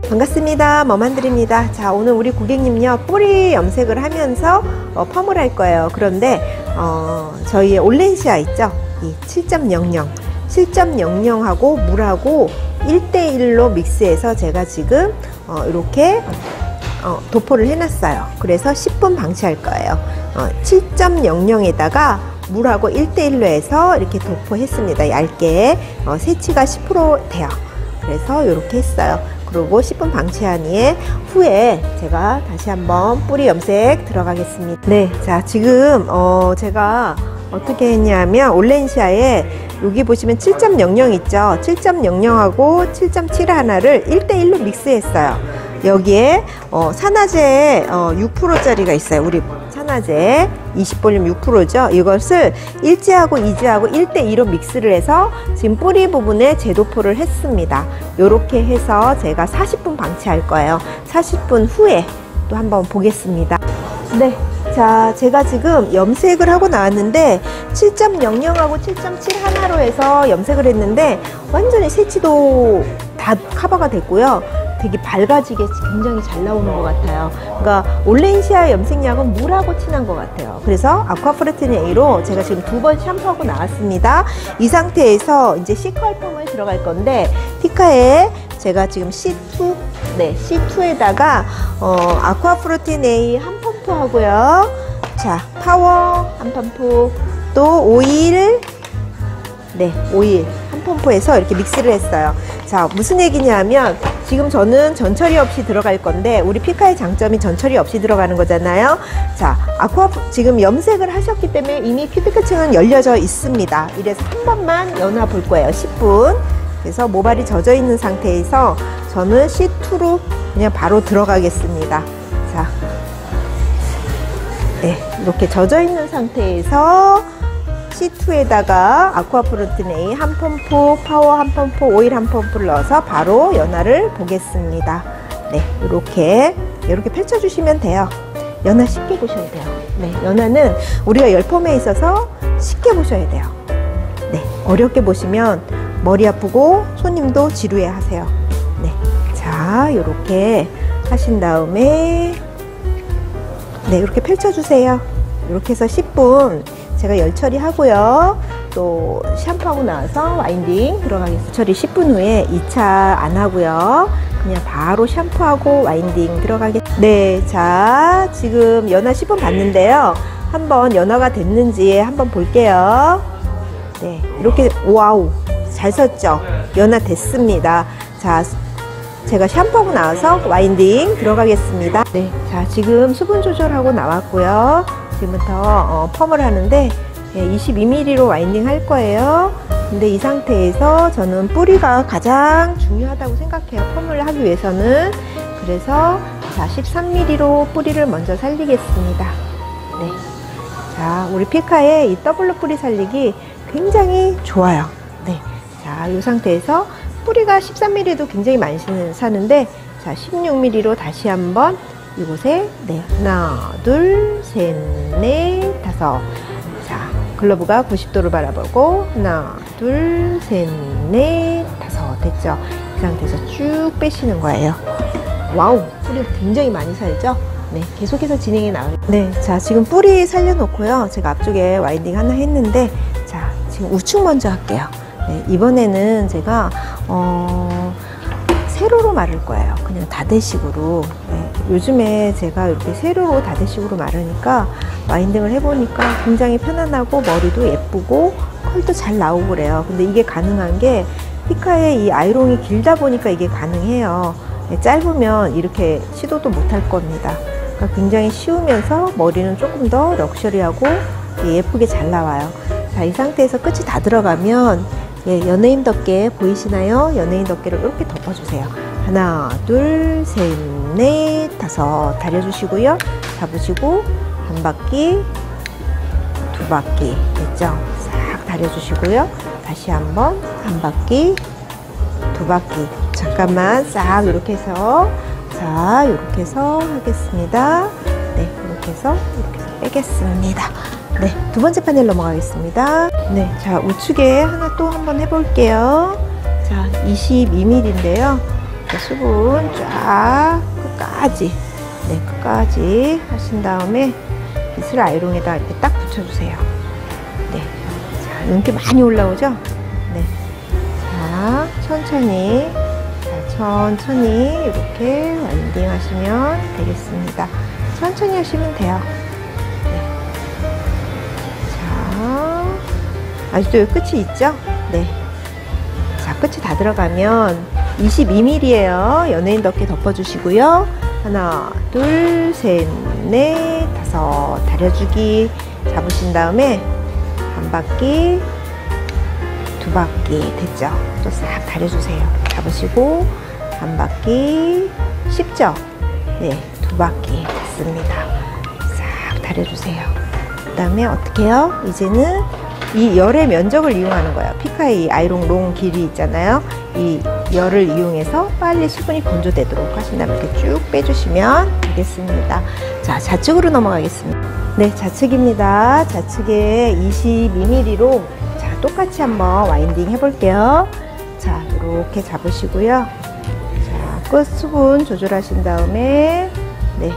반갑습니다. 머만드립니다. 자, 오늘 우리 고객님요 뿌리 염색을 하면서 펌을 할 거예요. 그런데 저희의 올렌시아 있죠? 이 7.00하고 물하고 1:1로 믹스해서 제가 지금 이렇게 도포를 해놨어요. 그래서 10분 방치할 거예요. 7.00에다가 물하고 1:1로 해서 이렇게 도포했습니다. 얇게 세치가 10% 돼요. 그래서 이렇게 했어요. 그리고 10분 방치한 후에 제가 다시 한번 뿌리 염색 들어가겠습니다. 네, 자 지금 제가 어떻게 했냐면 올렌시아에 여기 보시면 7.00 있죠. 7.00하고 7.7 하나를 1:1로 믹스했어요. 여기에 산화제 6%짜리가 있어요. 우리 산화제 20볼륨 6%죠. 이것을 1지하고 2지하고 1:2로 믹스를 해서 지금 뿌리 부분에 재도포를 했습니다. 이렇게 해서 제가 40분 방치할 거예요. 40분 후에 또 한번 보겠습니다. 네, 자 제가 지금 염색을 하고 나왔는데 7.00하고 7.7 하나로 해서 염색을 했는데 완전히 세치도 다 커버가 됐고요. 되게 밝아지게 굉장히 잘 나오는 것 같아요. 그러니까 올렌시아 염색약은 물하고 친한 것 같아요. 그래서 아쿠아프레틴 A로 제가 지금 2번 샴푸하고 나왔습니다. 이 상태에서 이제 C컬 펌을 들어갈 건데 피카에 제가 지금 C2, 네, C2에다가 아쿠아프레틴 A 한 펌프 하고요. 자, 파워 한 펌프, 또 오일, 네, 오일 한 펌프해서 이렇게 믹스를 했어요. 자, 무슨 얘기냐면 지금 저는 전처리 없이 들어갈 건데 우리 피카의 장점이 전처리 없이 들어가는 거잖아요. 자, 지금 염색을 하셨기 때문에 이미 큐티클층은 열려져 있습니다. 이래서 한 번만 연화 볼 거예요. 10분. 그래서 모발이 젖어 있는 상태에서 저는 C2로 그냥 바로 들어가겠습니다. 자, 네, 이렇게 젖어 있는 상태에서 C2에다가 아쿠아프레틴 A 한 펌프, 파워 한 펌프, 오일 한 펌프를 넣어서 바로 연화를 보겠습니다. 네, 이렇게 펼쳐주시면 돼요. 연화 쉽게 보셔야 돼요. 네, 연화는 우리가 열펌에 있어서 쉽게 보셔야 돼요. 네, 어렵게 보시면 머리 아프고 손님도 지루해 하세요. 네, 자, 이렇게 하신 다음에 네, 이렇게 펼쳐주세요. 이렇게 해서 10분 제가 열 처리하고요. 또 샴푸하고 나서 와인딩 들어가겠습니다. 처리 10분 후에 2차 안 하고요. 그냥 바로 샴푸하고 와인딩 들어가겠습니다. 네, 자 지금 연화 10분 봤는데요. 한번 연화가 됐는지 한번 볼게요. 네, 이렇게 와우 잘 섰죠? 연화 됐습니다. 자, 제가 샴푸하고 나와서 와인딩 들어가겠습니다. 네, 자 지금 수분 조절하고 나왔고요. 지금부터 펌을 하는데 22mm로 와인딩 할 거예요. 근데 이 상태에서 저는 뿌리가 가장 중요하다고 생각해요. 펌을 하기 위해서는. 그래서 자 13mm로 뿌리를 먼저 살리겠습니다. 네, 자 우리 피카의 이 더블로 뿌리 살리기 굉장히 좋아요. 네, 자 이 상태에서 뿌리가 13mm도 굉장히 많이 사는데 자 16mm로 다시 한번 이곳에 네, 하나, 둘, 셋, 넷, 다섯. 자, 글러브가 90도를 바라보고 하나, 둘, 셋, 넷, 다섯. 됐죠? 이 상태에서 쭉 빼시는 거예요. 와우, 뿌리가 굉장히 많이 살죠? 네, 계속해서 진행해 나가겠습니다. 네, 자 지금 뿌리 살려놓고요. 제가 앞쪽에 와인딩 하나 했는데 자 지금 우측 먼저 할게요. 네, 이번에는 제가 세로로 마를 거예요. 그냥 다대식으로. 네, 요즘에 제가 이렇게 세로로 다대식으로 마르니까 와인딩을 해보니까 굉장히 편안하고 머리도 예쁘고 컬도 잘 나오고 그래요. 근데 이게 가능한 게 피카의 이 아이롱이 길다 보니까 이게 가능해요. 네, 짧으면 이렇게 시도도 못할 겁니다. 그러니까 굉장히 쉬우면서 머리는 조금 더 럭셔리하고 예쁘게 잘 나와요. 자, 이 상태에서 끝이 다 들어가면 예, 연예인 덮개 보이시나요? 연예인 덮개를 이렇게 덮어주세요. 하나, 둘, 셋, 넷, 다섯 다려주시고요. 잡으시고 한 바퀴, 두 바퀴 됐죠? 싹 다려주시고요. 다시 한번 한 바퀴, 두 바퀴. 잠깐만 싹 이렇게 해서 자 이렇게 해서 하겠습니다. 네, 이렇게 해서 빼겠습니다. 네, 두 번째 파넬 넘어가겠습니다. 네, 자 우측에 하나 또 한번 해볼게요. 자 22mm인데요. 이렇게 수분 쫙 끝까지, 네, 끝까지 하신 다음에 빗을 아이롱에다 이렇게 딱 붙여주세요. 네, 자, 윤기 많이 올라오죠? 네, 자, 천천히, 자, 천천히 이렇게 와인딩 하시면 되겠습니다. 천천히 하시면 돼요. 네. 자, 아직도 여기 끝이 있죠? 네. 자, 끝이 다 들어가면 22mm예요. 연예인 덮개 덮어주시고요. 하나, 둘, 셋, 넷, 다섯. 다려주기 잡으신 다음에 한 바퀴, 두 바퀴 됐죠? 또 싹 다려주세요. 잡으시고 한 바퀴, 쉽죠? 네, 두 바퀴 됐습니다. 싹 다려주세요. 그 다음에 어떻게 해요? 이제는 이 열의 면적을 이용하는 거예요. 피카의 아이롱 롱 길이 있잖아요. 이 열을 이용해서 빨리 수분이 건조되도록 하신 다음에 이렇게 쭉 빼주시면 되겠습니다. 자, 좌측으로 넘어가겠습니다. 네, 좌측입니다. 좌측에 22mm로 자, 똑같이 한번 와인딩 해볼게요. 자, 이렇게 잡으시고요. 자, 끝 수분 조절하신 다음에 네.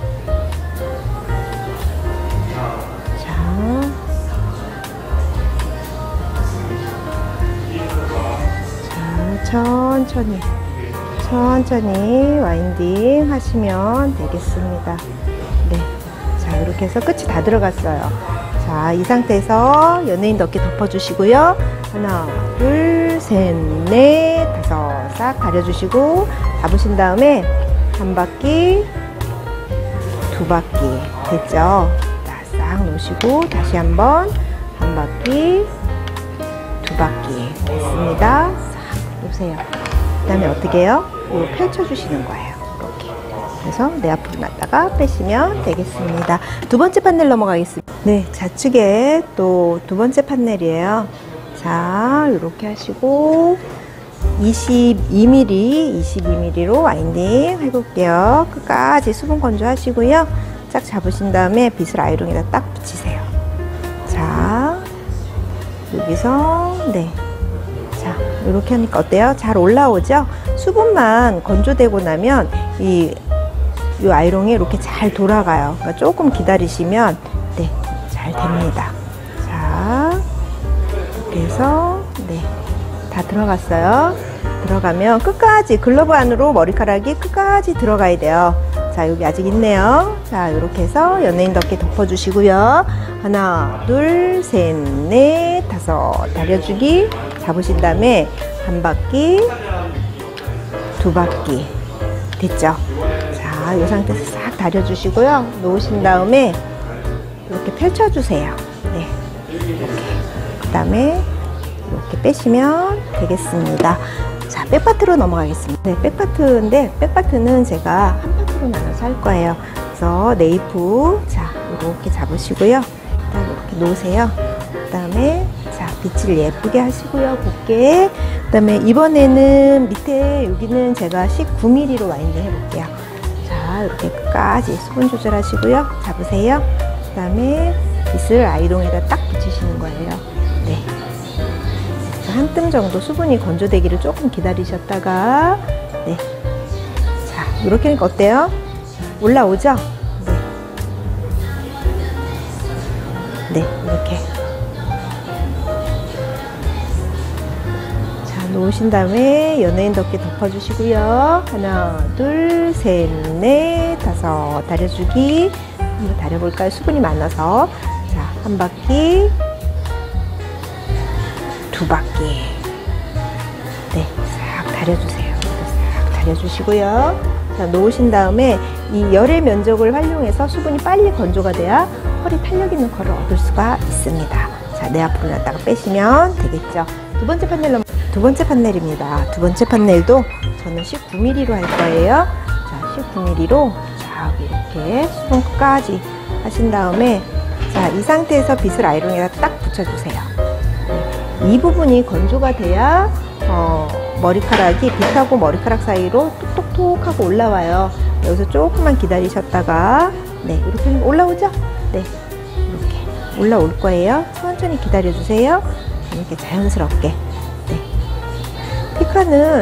천천히 천천히 와인딩 하시면 되겠습니다. 네, 자, 이렇게 해서 끝이 다 들어갔어요. 자, 이 상태에서 연예인 덮개 덮어주시고요. 하나, 둘, 셋, 넷, 다섯. 싹 가려주시고 잡으신 다음에 한 바퀴, 두 바퀴 됐죠? 자, 싹 놓으시고 다시 한번 한 바퀴, 두 바퀴 됐습니다. 놓으세요. 그 다음에 어떻게 해요? 펼쳐주시는 거예요. 이렇게. 그래서 내 앞으로 놨다가 빼시면 되겠습니다. 두 번째 판넬 넘어가겠습니다. 네, 좌측에 또 두 번째 판넬이에요. 자, 이렇게 하시고 22mm로 와인딩 해볼게요. 끝까지 수분 건조 하시고요. 쫙 잡으신 다음에 빗을 아이롱에다 딱 붙이세요. 자, 여기서 네. 자, 이렇게 하니까 어때요? 잘 올라오죠? 수분만 건조되고 나면 이 아이롱이 이렇게 잘 돌아가요. 그러니까 조금 기다리시면 네, 잘 됩니다. 자, 이렇게 해서 네, 다 들어갔어요. 들어가면 끝까지 글러브 안으로 머리카락이 끝까지 들어가야 돼요. 자, 여기 아직 있네요. 자, 이렇게 해서 연예인 덮개 덮어주시고요. 하나, 둘, 셋, 넷, 다섯. 다려주기 잡으신 다음에 한 바퀴, 두 바퀴 됐죠? 자, 이 상태에서 싹 다려주시고요. 놓으신 다음에 이렇게 펼쳐주세요. 네, 이렇게. 그 다음에 이렇게 빼시면 되겠습니다. 자, 백파트로 넘어가겠습니다. 네, 백파트인데 백파트는 제가 한 파트로 나눠서 할 거예요. 그래서 네이프 자, 이렇게 잡으시고요. 그다음에 이렇게 놓으세요. 그다음에 자, 빗질 예쁘게 하시고요. 곱게. 그다음에 이번에는 밑에 여기는 제가 19mm로 와인딩 해볼게요. 자, 이렇게 끝까지 수분 조절하시고요. 잡으세요. 그다음에 빗을 아이롱에다 딱 붙이시는 거예요. 네. 한 뜸 정도 수분이 건조되기를 조금 기다리셨다가 네. 자, 이렇게 하니까 어때요? 올라오죠? 네. 네, 이렇게. 자, 놓으신 다음에 연예인 덮개 덮어주시고요. 하나, 둘, 셋, 넷, 다섯. 다려주기. 한번 다려볼까요? 수분이 많아서. 자, 한 바퀴. 두 바퀴. 네, 싹 다려주세요. 싹 다려주시고요. 자, 놓으신 다음에 이 열의 면적을 활용해서 수분이 빨리 건조가 돼야 펄이 탄력 있는 컬을 얻을 수가 있습니다. 자, 내 앞으로 놨다가 빼시면 되겠죠. 두 번째 판넬입니다. 두 번째 판넬도 저는 19mm로 할 거예요. 자, 19mm로 자, 이렇게 수분 끝까지 하신 다음에 자, 이 상태에서 빗을 아이롱에다 딱 붙여주세요. 이 부분이 건조가 돼야 머리카락이 빗하고 머리카락 사이로 톡톡톡 하고 올라와요. 여기서 조금만 기다리셨다가 네, 이렇게 올라오죠? 네, 이렇게 올라올 거예요. 천천히 기다려 주세요. 이렇게 자연스럽게. 네. 피카는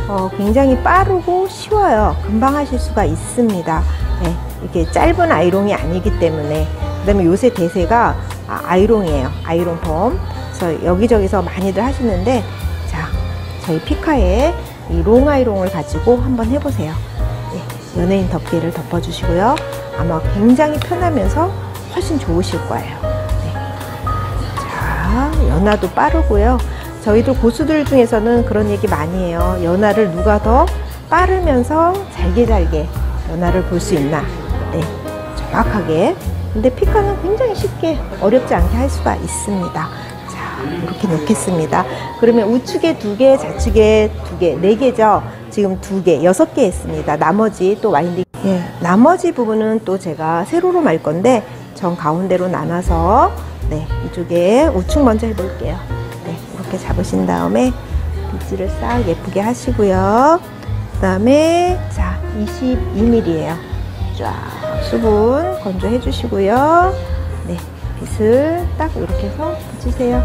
굉장히 빠르고 쉬워요. 금방 하실 수가 있습니다. 네, 이렇게 짧은 아이롱이 아니기 때문에. 그 다음에 요새 대세가 아이롱이에요. 아이롱 펌. 그래서 여기저기서 많이들 하시는데, 자, 저희 피카의 이 롱 아이롱을 가지고 한번 해보세요. 네, 연예인 덮개를 덮어주시고요. 아마 굉장히 편하면서 훨씬 좋으실 거예요. 네. 자, 연화도 빠르고요. 저희들 고수들 중에서는 그런 얘기 많이 해요. 연화를 누가 더 빠르면서 잘게 연화를 볼 수 있나. 네, 정확하게. 근데 피카는 굉장히 쉽게 어렵지 않게 할 수가 있습니다. 자, 이렇게 놓겠습니다. 그러면 우측에 2개, 좌측에 2개, 4개죠. 지금 2개, 6개 했습니다. 나머지 또 와인딩. 예, 나머지 부분은 또 제가 세로로 말 건데 정 가운데로 나눠서, 네, 이쪽에 우측 먼저 해볼게요. 네, 이렇게 잡으신 다음에 빗질을 싹 예쁘게 하시고요. 그 다음에 자, 22mm예요. 쫙 수분 건조해 주시고요. 네, 빗을 딱 이렇게 해서 붙이세요.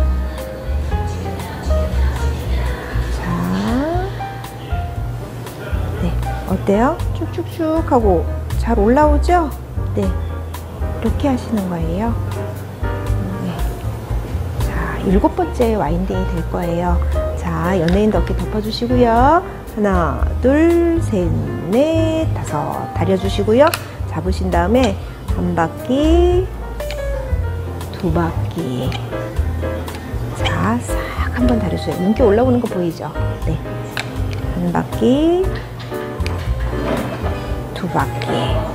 자, 네, 어때요? 쭉쭉쭉 하고 잘 올라오죠? 네, 이렇게 하시는 거예요. 네. 자, 7번째 와인딩이 될 거예요. 자, 연예인 덮개 덮어주시고요. 하나, 둘, 셋, 넷, 다섯 다려주시고요. 잡으신 다음에 한 바퀴, 2바퀴. 자, 싹 한번 다려주세요. 윤기 올라오는 거 보이죠? 네, 한 바퀴, 2바퀴.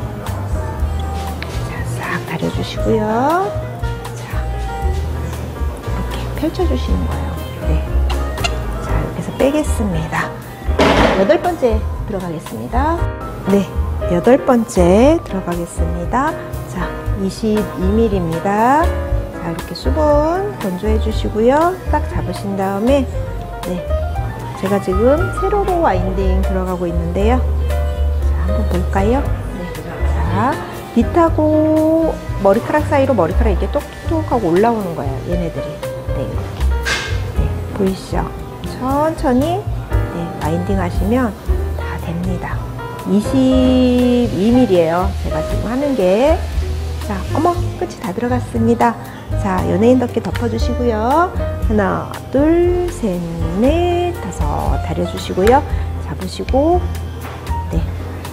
자, 싹 다려주시고요. 자, 이렇게 펼쳐주시는 거예요. 네. 자, 이렇게 해서 빼겠습니다. 8번째 들어가겠습니다. 네, 8번째 들어가겠습니다. 자, 22mm입니다. 자, 이렇게 수분 건조해 주시고요. 딱 잡으신 다음에, 네, 제가 지금 세로로 와인딩 들어가고 있는데요. 자, 한번 볼까요? 네. 자, 빗하고 머리카락 사이로 머리카락 이렇게 똑똑 하고 올라오는 거예요. 얘네들이. 네, 이렇게. 네, 보이시죠? 천천히, 네, 와인딩 하시면 다 됩니다. 22mm예요. 제가 지금 하는 게. 자, 어머, 끝이 다 들어갔습니다. 자, 연예인 덮개 덮어주시고요. 하나, 둘, 셋, 넷, 다섯 다려주시고요. 잡으시고, 네.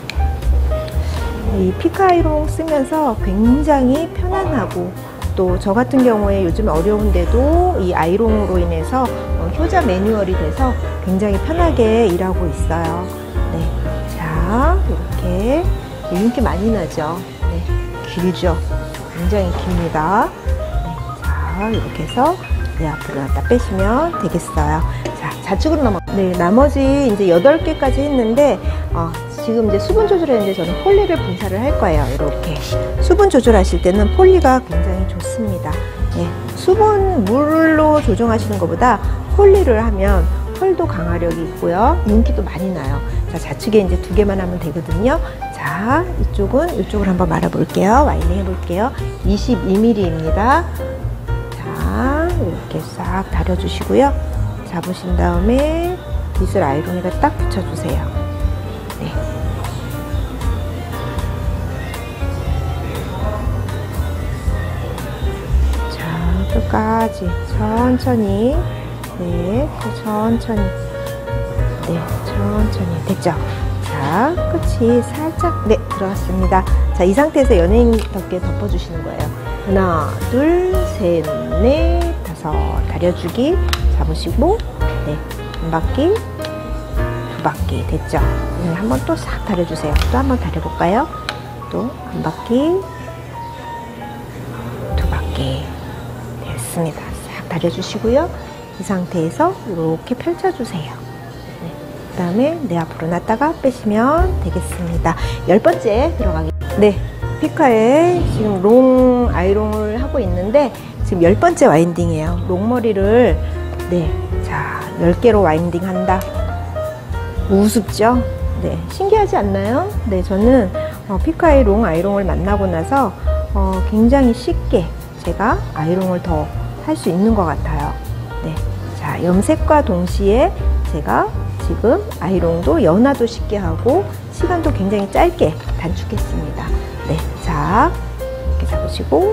이 피카 아이롱 쓰면서 굉장히 편안하고, 또 저 같은 경우에 요즘 어려운데도 이 아이롱으로 인해서 효자 매뉴얼이 돼서 굉장히 편하게 일하고 있어요. 네. 자, 이렇게 윤기 많이 나죠? 네. 길죠? 굉장히 깁니다. 네. 자, 이렇게 해서 네, 앞으로 갖다 빼시면 되겠어요. 자, 좌측으로 넘어. 네, 나머지 이제 8개까지 했는데, 지금 이제 수분 조절했는데 저는 폴리를 분사를 할 거예요. 이렇게. 수분 조절하실 때는 폴리가 굉장히 좋습니다. 네, 수분 물로 조정하시는 것보다 폴리를 하면 펄도 강화력이 있고요. 윤기도 많이 나요. 자, 좌측에 이제 2개만 하면 되거든요. 자, 이쪽을 한번 말아볼게요. 와인딩 해볼게요. 22mm입니다. 자, 이렇게 싹 다려주시고요. 잡으신 다음에 빗을 아이롱에다 딱 붙여주세요. 네. 자, 끝까지 천천히. 네, 천천히. 네, 천천히. 됐죠? 자, 끝이 살짝, 네, 들어갔습니다. 자, 이 상태에서 연예인 덮개 덮어주시는 거예요. 하나, 둘, 셋, 넷, 다섯 다려주기. 잡으시고, 네, 한 바퀴, 2바퀴. 됐죠? 한번 또 싹 다려주세요. 또 한번 다려볼까요? 또 한 바퀴, 2바퀴. 됐습니다. 싹 다려주시고요. 이 상태에서 이렇게 펼쳐주세요. 네. 그 다음에 내 앞으로 놨다가 빼시면 되겠습니다. 10번째 들어가겠습니다. 네, 피카에 지금 롱 아이롱을 하고 있는데 지금 10번째 와인딩이에요. 롱머리를, 네, 자, 10개로 와인딩 한다. 우습죠? 네, 신기하지 않나요? 네, 저는 피카의 롱 아이롱을 만나고 나서 굉장히 쉽게 제가 아이롱을 더 할 수 있는 것 같아요. 네, 자, 염색과 동시에 제가 지금 아이롱도 연화도 쉽게 하고 시간도 굉장히 짧게 단축했습니다. 네, 자 이렇게 잡으시고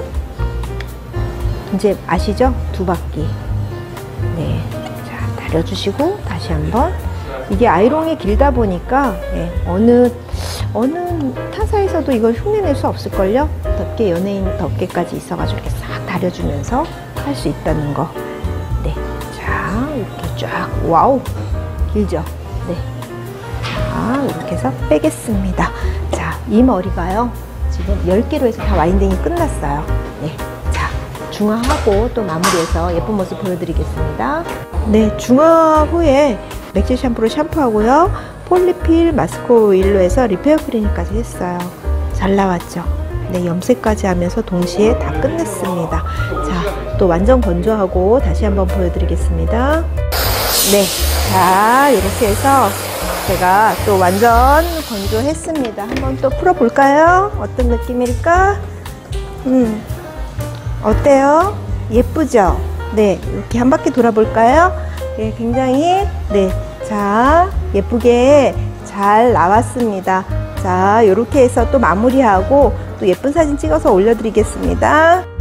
이제 아시죠? 두 바퀴. 네, 자 다려주시고 다시 한번. 이게 아이롱이 길다 보니까 어느 타사에서도 이걸 흉내낼 수 없을걸요? 덮개, 연예인 덮개까지 있어가지고 이렇게 싹 다려주면서 할 수 있다는 거. 네, 자 이렇게 쫙. 와우, 길죠? 네, 자 이렇게 해서 빼겠습니다. 자, 이 머리가요 지금 10개로 해서 다 와인딩이 끝났어요. 네, 자 중화하고 또 마무리해서 예쁜 모습 보여드리겠습니다. 네, 중화 후에 맥질 샴푸로 샴푸하고요, 폴리필 마스크 오일로 해서 리페어 클리닉까지 했어요. 잘 나왔죠? 네, 염색까지 하면서 동시에 다 끝냈습니다. 자, 또 완전 건조하고 다시 한번 보여드리겠습니다. 네, 자 이렇게 해서 제가 또 완전 건조했습니다. 한번 또 풀어볼까요? 어떤 느낌일까? 어때요? 예쁘죠? 네, 이렇게 한 바퀴 돌아볼까요? 네, 굉장히 자 예쁘게 잘 나왔습니다. 자, 이렇게 해서 또 마무리하고 또 예쁜 사진 찍어서 올려드리겠습니다.